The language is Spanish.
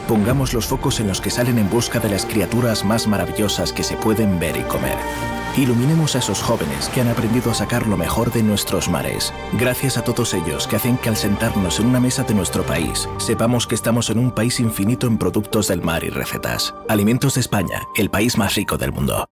Pongamos los focos en los que salen en busca de las criaturas más maravillosas que se pueden ver y comer. Iluminemos a esos jóvenes que han aprendido a sacar lo mejor de nuestros mares. Gracias a todos ellos que hacen que al sentarnos en una mesa de nuestro país, sepamos que estamos en un país infinito en productos del mar y recetas. Alimentos de España, el país más rico del mundo.